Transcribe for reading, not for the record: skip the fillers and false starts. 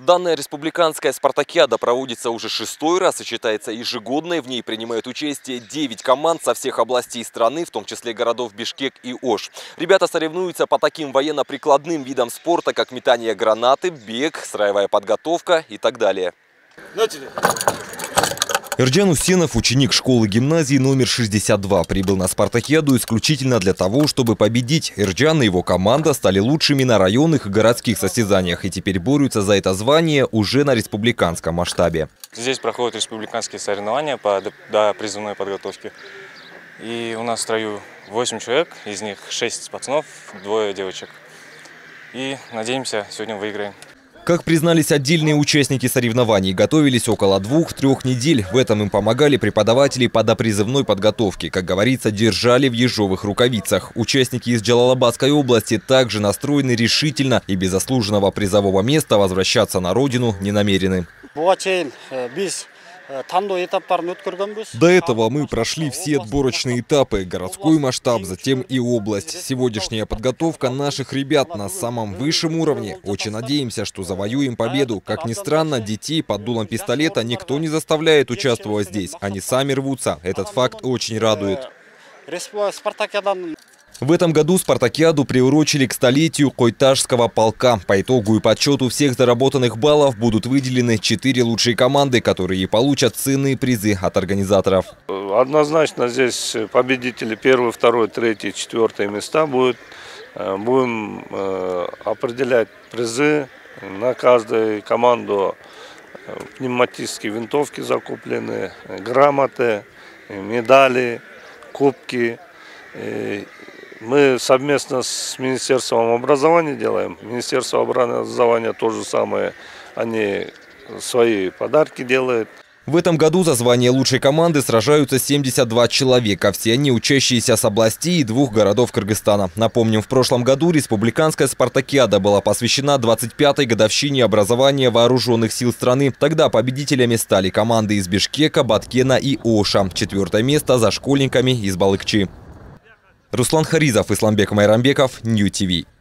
Данная республиканская спартакиада проводится уже 6-й раз и считается ежегодной. В ней принимают участие 9 команд со всех областей страны, в том числе городов Бишкек и Ош. Ребята соревнуются по таким военно-прикладным видам спорта, как метание гранаты, бег, строевая подготовка и так далее. Эрджан Усенов, ученик школы-гимназии номер 62, прибыл на спартакиаду исключительно для того, чтобы победить. Эрджан и его команда стали лучшими на районных и городских состязаниях и теперь борются за это звание уже на республиканском масштабе. Здесь проходят республиканские соревнования по призывной подготовке. И у нас в строю 8 человек, из них 6 пацанов, 2 девочек. И надеемся, сегодня выиграем. Как признались отдельные участники соревнований, готовились около 2-3 недель. В этом им помогали преподаватели по допризывной подготовке. Как говорится, держали в ежовых рукавицах. Участники из Джалалабадской области также настроены решительно и без заслуженного призового места возвращаться на родину не намерены. До этого мы прошли все отборочные этапы, городской масштаб, затем и область. Сегодняшняя подготовка наших ребят на самом высшем уровне. Очень надеемся, что завоюем победу. Как ни странно, детей под дулом пистолета никто не заставляет участвовать здесь. Они сами рвутся. Этот факт очень радует. В этом году спартакиаду приурочили к столетию Койташского полка. По итогу и подсчету всех заработанных баллов будут выделены 4 лучшие команды, которые получат ценные призы от организаторов. Однозначно здесь победители 1, 2, 3, 4 места будут. Будем определять призы. На каждую команду пневматические винтовки закуплены, грамоты, медали, кубки. Мы совместно с Министерством образования делаем. Министерство образования то же самое. Они свои подарки делают. В этом году за звание лучшей команды сражаются 72 человека. Все они учащиеся с областей и 2 городов Кыргызстана. Напомним, в прошлом году республиканская спартакиада была посвящена 25-й годовщине образования вооруженных сил страны. Тогда победителями стали команды из Бишкека, Баткена и Оша. 4-е место за школьниками из Балыкчи. Руслан Харизов, Исламбек Майрамбеков, Нью ТВ.